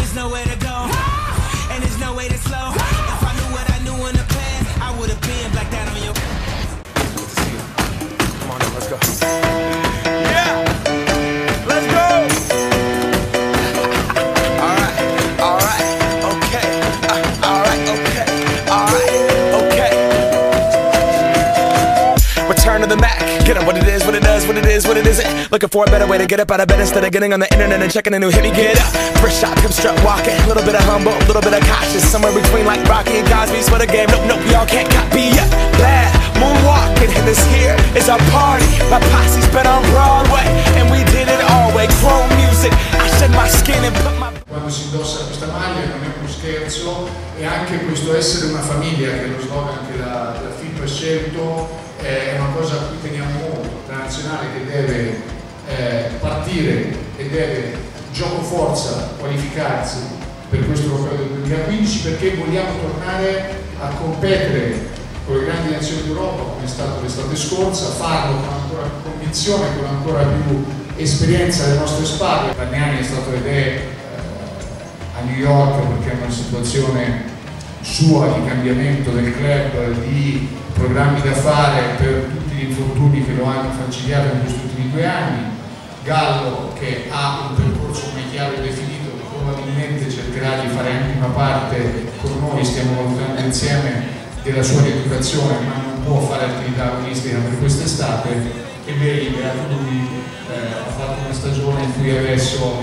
there's nowhere to go, and there's no way to slow. If I knew what I knew in the past, I would have been like that on your. Come on, let's go. Yeah, let's go. All right, okay. All right, okay. Return to the Mac. Get up what it is, what it does, what it is, what it isn't. Looking for a better way to get up out of bed instead of getting on the internet and checking a new hit. Me get up, first shot, come strut walking. A little bit of humble, a little bit of cautious. Somewhere between like Rocky and Cosby's for the game. Nope, y'all can't copy yet. Bad moonwalking, and this here is our party. My posse's been on Broadway, and we did it all way. Chrome music, I shed my skin and put my... Quando si indossa questa maglia non è uno scherzo, e anche questo essere una famiglia, che è lo slogan che la FIP ha scelto, è una cosa a cui teniamo molto. La nazionale che deve partire e deve gioco forza qualificarsi per questo europeo del 2015, perché vogliamo tornare a competere con le grandi nazioni d'Europa come è stato l'estate scorsa, farlo con ancora più convinzione, con ancora più esperienza alle nostre spalle. Bargnani è stato ed è a New York perché è una situazione sua di cambiamento del club, di programmi da fare per tutti gli infortuni che lo hanno falcidiato in questi ultimi 2 anni. Gallo che ha un percorso ormai chiaro e definito, che probabilmente cercherà di fare anche una parte con noi, stiamo valutando insieme della sua rieducazione, ma non può fare attività agonistica per quest'estate. E Bale, beato lui, ha fatto una stagione in cui adesso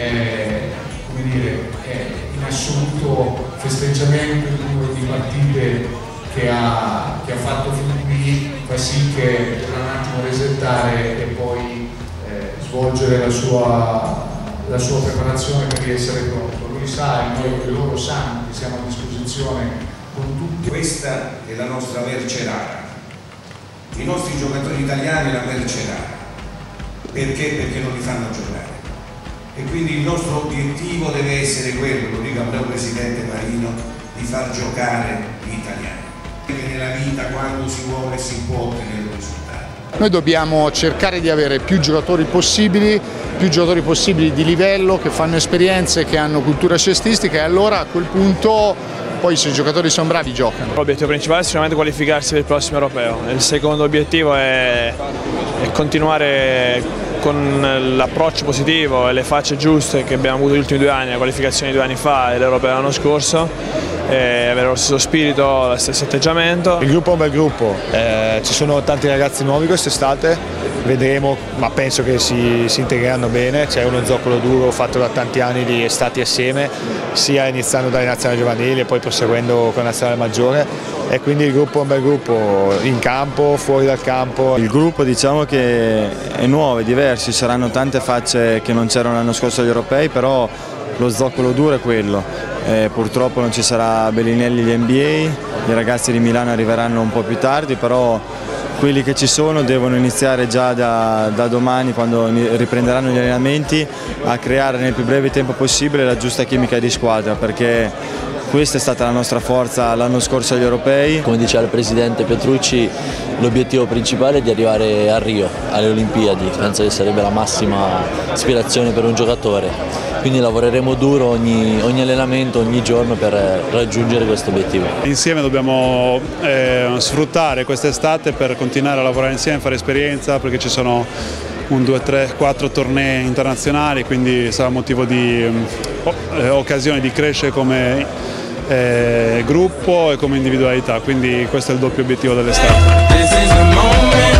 come dire, in assoluto festeggiamento il numero di partite che ha fatto fin qui fa sì che dovrà un attimo resettare e poi svolgere la sua preparazione per essere pronto. Lui sa, e noi loro sanno che siamo a disposizione con tutti. Questa è la nostra merce rara. I nostri giocatori italiani la merce rara. Perché? Perché non li fanno giocare. E quindi il nostro obiettivo deve essere quello, lo dico al mio presidente Marino, di far giocare gli italiani. Perché nella vita quando si vuole si può ottenere un risultato. Noi dobbiamo cercare di avere più giocatori possibili di livello, che fanno esperienze, che hanno cultura cestistica, e allora a quel punto poi se i giocatori sono bravi giocano. L'obiettivo principale è sicuramente qualificarsi per il prossimo europeo. Il secondo obiettivo è continuare con l'approccio positivo e le facce giuste che abbiamo avuto gli ultimi 2 anni, la qualificazione 2 anni fa e l'europeo l'anno scorso, e avere lo stesso spirito, lo stesso atteggiamento. Il gruppo è un bel gruppo, ci sono tanti ragazzi nuovi quest'estate, vedremo, ma penso che si integreranno bene. C'è uno zoccolo duro fatto da tanti anni di estati assieme, sia iniziando dalle nazionali giovanili e poi proseguendo con la nazionale maggiore, e quindi il gruppo è un bel gruppo, in campo, fuori dal campo. Il gruppo diciamo che è nuovo, è diverso, ci saranno tante facce che non c'erano l'anno scorso agli europei, però lo zoccolo duro è quello. Purtroppo non ci sarà Bellinelli gli NBA, i ragazzi di Milano arriveranno un po' più tardi, però quelli che ci sono devono iniziare già da domani, quando riprenderanno gli allenamenti, a creare nel più breve tempo possibile la giusta chimica di squadra, perché questa è stata la nostra forza l'anno scorso agli europei. Come diceva il presidente Petrucci, l'obiettivo principale è di arrivare a Rio, alle Olimpiadi. Penso che sarebbe la massima ispirazione per un giocatore. Quindi lavoreremo duro ogni allenamento, ogni giorno per raggiungere questo obiettivo. Insieme dobbiamo sfruttare quest'estate per continuare a lavorare insieme, fare esperienza, perché ci sono 1, 2, 3, 4 tornei internazionali, quindi sarà motivo di occasione di crescere come gruppo e come individualità, quindi questo è il doppio obiettivo dell'estate.